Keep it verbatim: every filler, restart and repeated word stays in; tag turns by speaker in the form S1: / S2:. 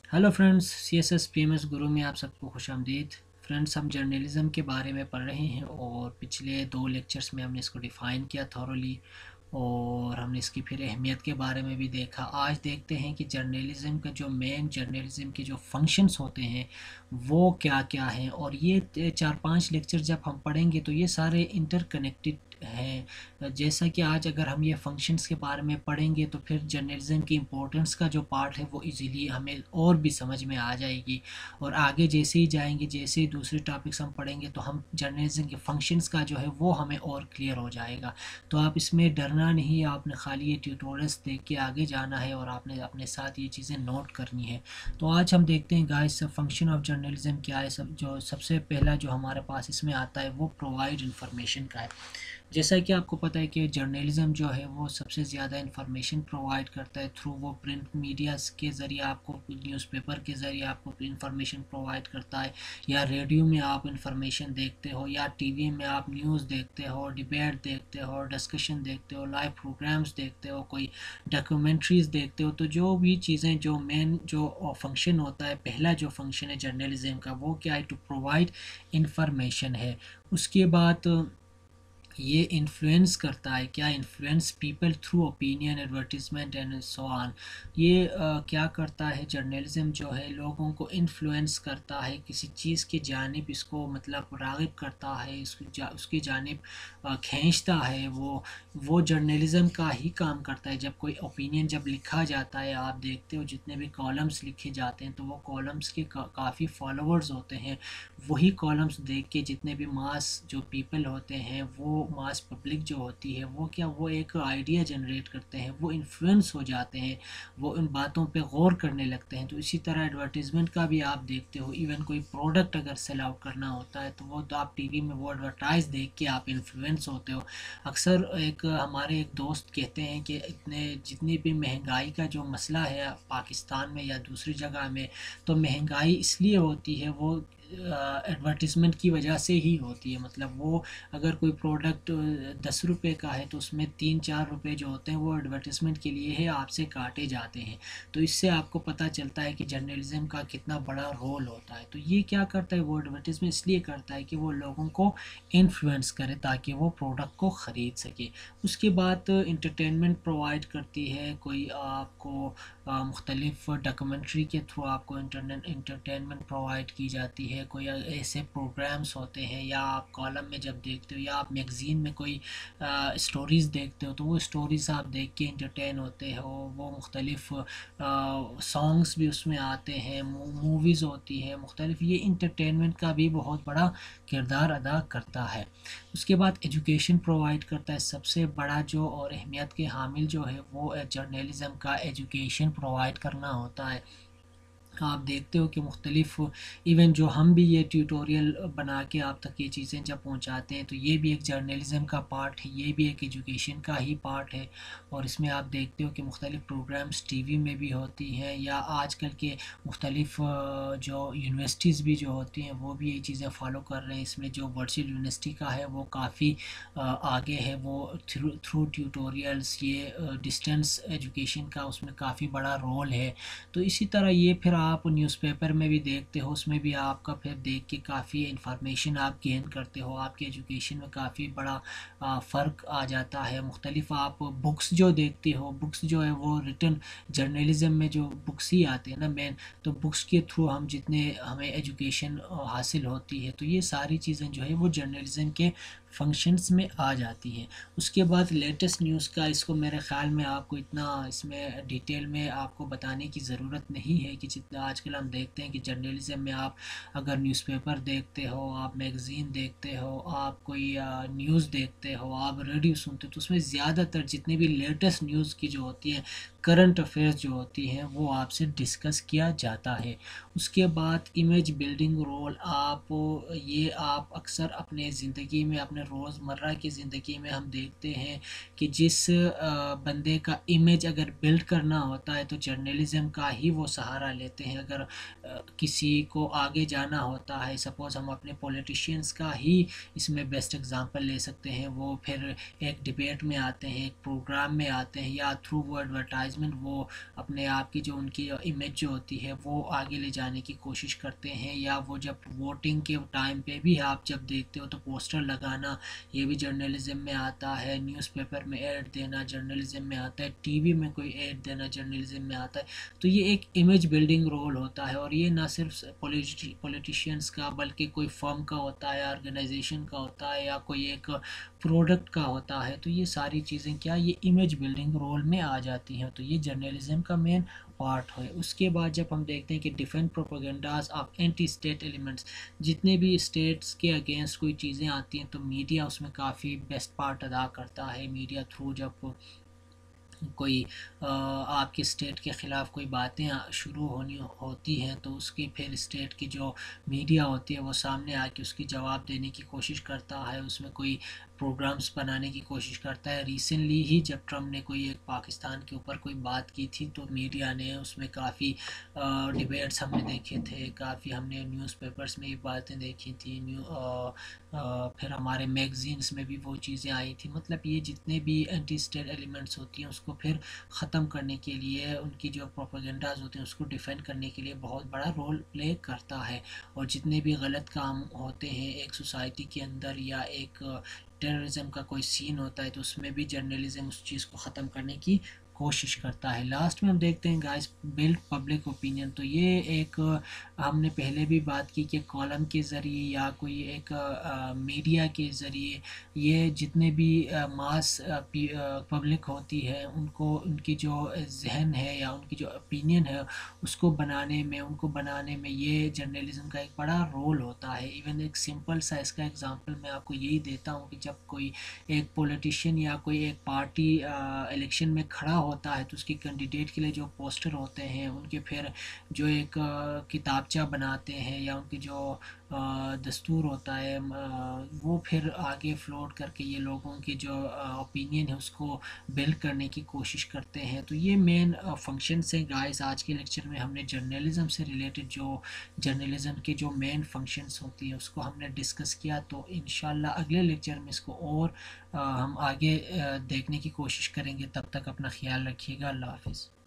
S1: Hello friends, C S S P M S Guru में आप सबको खुशामदीद। फ्रेंड्स, हम जर्नलिज़म के बारे में पढ़ रहे हैं और पिछले दो लेक्चर्स में हमने इसको डिफ़ाइन किया थॉरोली, और हमने इसकी फिर अहमियत के बारे में भी देखा। आज देखते हैं कि जर्नलिज़म का जो मेन जर्नलिज़म के जो फंक्शंस होते हैं वो क्या क्या हैं, और ये चार पांच लेक्चर जब हम पढ़ेंगे तो ये सारे इंटरकनेक्टेड हैं। जैसा कि आज अगर हम ये फंक्शंस के बारे में पढ़ेंगे तो फिर जर्नलिज़म की इम्पोर्टेंस का जो पार्ट है वो इजीली हमें और भी समझ में आ जाएगी। और आगे जैसे ही जाएंगे, जैसे ही दूसरे टॉपिक्स हम पढ़ेंगे तो हम जर्नलिज़म के फंक्शंस का जो है वो हमें और क्लियर हो जाएगा। तो आप इसमें डरना नहीं, आपने खाली ये ट्यूटोरियल्स देख के आगे जाना है और आपने अपने साथ ये चीज़ें नोट करनी है। तो आज हम देखते हैं गाइस, फंक्शन ऑफ जर्नलिज्म क्या है। सब जो सबसे पहला जो हमारे पास इसमें आता है वो प्रोवाइड इन्फॉर्मेशन का है। जैसा कि आपको पता है कि जर्नलिज्म जो है वो सबसे ज़्यादा इंफॉर्मेशन प्रोवाइड करता है थ्रू वो प्रिंट मीडियाज़ के ज़रिए, आपको न्यूज़पेपर के ज़रिए आपको इंफॉर्मेशन प्रोवाइड करता है, या रेडियो में आप इंफॉर्मेशन देखते हो, या टीवी में आप न्यूज़ देखते हो, डिबेट देखते हो, डिस्कशन देखते हो, लाइव प्रोग्राम्स देखते हो, कोई डॉक्यूमेंट्रीज़ देखते हो। तो जो भी चीज़ें, जो मेन जो फंक्शन होता है, पहला जो फंक्शन है जर्नलिज्म का वो क्या है, टू प्रोवाइड इंफॉर्मेशन है। उसके बाद ये इन्फ्लुएंस करता है, क्या influence people through opinion, advertisement and so on. ये uh, क्या करता है, जर्नलिज्म जो है लोगों को इन्फ्लुएंस करता है किसी चीज़ की जानिब, इसको मतलब राग़िब करता है, इसको जा, उसकी जानिब uh, खींचता है। वो वो जर्नलिज्म का ही काम करता है। जब कोई ओपिनियन जब लिखा जाता है, आप देखते हो जितने भी कॉलम्स लिखे जाते हैं तो वो कॉलम्स के का, काफ़ी फॉलोअर्स होते हैं। वही कॉलम्स देख के जितने भी मास जो पीपल होते हैं, वो मास पब्लिक जो होती है, वो क्या वो एक आइडिया जनरेट करते हैं, वो इन्फ्लुएंस हो जाते हैं, वो उन बातों पे गौर करने लगते हैं। तो इसी तरह एडवर्टीज़मेंट का भी आप देखते हो, इवन कोई प्रोडक्ट अगर सेल आउट करना होता है तो वो तो आप टीवी में वो एडवर्टाइज देख के आप इन्फ्लुएंस होते हो। अक्सर एक हमारे एक दोस्त कहते हैं कि इतने जितनी भी महंगाई का जो मसला है पाकिस्तान में या दूसरी जगह में, तो महंगाई इसलिए होती है, वो एडवर्टिज़मेंट की वजह से ही होती है। मतलब वो अगर कोई प्रोडक्ट दस रुपये का है तो उसमें तीन चार रुपये जो होते हैं वो एडवर्टिज़मेंट के लिए है आपसे काटे जाते हैं। तो इससे आपको पता चलता है कि जर्नलिज्म का कितना बड़ा रोल होता है। तो ये क्या करता है, वो एडवर्टिज़मेंट इसलिए करता है कि वो लोगों को इन्फ्लुएंस करे ताकि वो प्रोडक्ट को ख़रीद सके। उसके बाद इंटरटेनमेंट प्रोवाइड करती है, कोई आपको मुख्तलिफ डॉक्यूमेंट्री के थ्रू आपको इंटरनेट इंटरटेनमेंट प्रोवाइड की जाती है। कोई ऐसे प्रोग्राम्स होते हैं, या आप कॉलम में जब देखते हो, या आप मैगज़ीन में कोई स्टोरीज़ देखते हो, तो वो स्टोरीज़ आप देख के इंटरटेन होते हो। वो मुख्तलिफ सॉन्ग्स भी उसमें आते हैं, मूवीज़ होती है मुख्तलिफ। ये इंटरटेनमेंट का भी बहुत बड़ा किरदार अदा करता है। उसके बाद एजुकेशन प्रोवाइड करता है। सबसे बड़ा जो और अहमियत के हामिल जो है वो जर्नलिज्म का एजुकेशन प्रोवाइड करना होता है। आप देखते हो कि मुख्तलिफ, इवन जो हम भी ये ट्यूटोरियल बना के आप तक ये चीज़ें जब पहुंचाते हैं तो ये भी एक जर्नलिज्म का पार्ट है, ये भी एक एजुकेशन का ही पार्ट है। और इसमें आप देखते हो कि मुख्तलिफ प्रोग्राम्स टीवी में भी होती हैं, या आजकल के मुख्तलिफ जो यूनिवर्सिटीज़ भी जो होती हैं वो भी ये चीज़ें फॉलो कर रहे हैं। इसमें जो वर्चुअल यूनिवर्सिटी का है वो काफ़ी आगे है, वो थ्रू थ्रू ट्यूटोरियल्स, ये डिस्टेंस एजुकेशन का उसमें काफ़ी बड़ा रोल है। तो इसी तरह ये फिर आप न्यूज़पेपर में भी देखते हो, उसमें भी आपका फिर देख के काफ़ी इंफॉर्मेशन आप गेन करते हो, आपके एजुकेशन में काफ़ी बड़ा फ़र्क आ जाता है। मुख्तलिफ आप बुक्स जो देखते हो, बुक्स जो है वो रिटन जर्नलिज्म में जो बुक्स ही आते हैं ना मेन, तो बुक्स के थ्रू हम जितने हमें एजुकेशन हासिल होती है, तो ये सारी चीज़ें जो है वो जर्नलिज्म के फंक्शंस में आ जाती हैं। उसके बाद लेटेस्ट न्यूज़ का, इसको मेरे ख़्याल में आपको इतना इसमें डिटेल में आपको बताने की ज़रूरत नहीं है कि जितना आजकल हम देखते हैं कि जर्नलिज्म में आप अगर न्यूज़पेपर देखते हो, आप मैगज़ीन देखते हो, आप कोई न्यूज़ देखते हो, आप रेडियो सुनते हो, तो उसमें ज़्यादातर जितनी भी लेटेस्ट न्यूज़ की जो होती है, करंट अफेयर्स जो होती हैं, वो आपसे डिस्कस किया जाता है। उसके बाद इमेज बिल्डिंग रोल, आप ये आप अक्सर अपने ज़िंदगी में, अपने रोज़मर्रा की ज़िंदगी में हम देखते हैं कि जिस अ, बंदे का इमेज अगर बिल्ड करना होता है तो जर्नलिज़्म का ही वो सहारा लेते हैं। अगर अ, किसी को आगे जाना होता है, सपोज़ हम अपने पॉलिटिशियंस का ही इसमें बेस्ट एग्ज़ाम्पल ले सकते हैं। वो फिर एक डिबेट में आते हैं, एक प्रोग्राम में आते हैं, या थ्रू वो एडवर्टाइज़मेंट वो अपने आप की जो उनकी इमेज जो होती है वो आगे ले जाने की कोशिश करते हैं। या वो जब वोटिंग के टाइम पे भी आप जब देखते हो तो पोस्टर लगाना, ये भी जर्नलिज्म में आता है। न्यूज़पेपर में ऐड देना जर्नलिज्म में आता है। टीवी में कोई ऐड देना जर्नलिज्म में आता है। तो ये एक इमेज बिल्डिंग रोल होता है, और ये ना सिर्फ पॉलिटिशियंस का बल्कि कोई फर्म का होता है, ऑर्गेनाइजेशन का होता है, या कोई एक प्रोडक्ट का होता है। तो ये सारी चीज़ें क्या ये इमेज बिल्डिंग रोल में आ जाती हैं। तो ये जर्नलिज्म का मेन पार्ट है। उसके बाद जब हम देखते हैं कि defend propagandas of anti state elements, जितने भी स्टेट्स के अगेंस्ट कोई चीज़ें आती हैं तो मीडिया उसमें काफ़ी बेस्ट पार्ट अदा करता है। मीडिया थ्रू जब कोई अ, आपके स्टेट के ख़िलाफ़ कोई बातें आ- शुरू होनी होती हैं तो उसकी फिर स्टेट की जो मीडिया होती है वो सामने आके उसकी जवाब देने की कोशिश करता है, उसमें कोई प्रोग्राम्स बनाने की कोशिश करता है। रिसेंटली ही जब ट्रम्प ने कोई एक पाकिस्तान के ऊपर कोई बात की थी तो मीडिया ने उसमें काफ़ी डिबेट्स हमने देखे थे, काफ़ी हमने न्यूज़पेपर्स में ये बातें देखी थी। न्यू अ, अ, फिर हमारे मैगज़ीन्स में भी वो चीज़ें आई थी। मतलब ये जितने भी एंटी स्टेट एलिमेंट्स होती हैं उसको फिर ख़त्म करने के लिए, उनकी जो प्रोपेगेंडाज होते हैं उसको डिफेंड करने के लिए बहुत बड़ा रोल प्ले करता है। और जितने भी गलत काम होते हैं एक सोसाइटी के अंदर, या एक टेररिज्म का कोई सीन होता है तो उसमें भी जर्नलिज्म उस चीज़ को ख़त्म करने की कोशिश करता है। लास्ट में हम देखते हैं गाइस बिल्ड पब्लिक ओपिनियन। तो ये एक अ, हमने पहले भी बात की कि कॉलम के ज़रिए या कोई एक मीडिया के ज़रिए ये जितने भी मास पब्लिक होती है उनको उनकी जो जहन है या उनकी जो ओपिनियन है उसको बनाने में उनको बनाने में ये जर्नलिज्म का एक बड़ा रोल होता है। इवन एक सिंपल सा इसका एग्जांपल मैं आपको यही देता हूँ कि जब कोई एक पॉलिटिशियन या कोई एक पार्टी इलेक्शन में खड़ा होता है तो उसकी कैंडिडेट के लिए जो पोस्टर होते हैं, उनके फिर जो एक अ, किताबचा बनाते हैं, या उनकी जो अ, दस्तूर होता है अ, वो फिर आगे फ्लोट करके ये लोगों की जो ओपिनियन है उसको बिल्ड करने की कोशिश करते हैं। तो ये मेन फंक्शंस हैं गाइस। आज के लेक्चर में हमने जर्नलिज्म से रिलेटेड जो जर्नलिज्म के जो मेन फंक्शंस होती है उसको हमने डिस्कस किया। तो इंशाल्लाह अगले लेक्चर में इसको और अ, हम आगे अ, देखने की कोशिश करेंगे। तब तक अपना ख्याल रखिएगा। अल्लाह हाफिज़।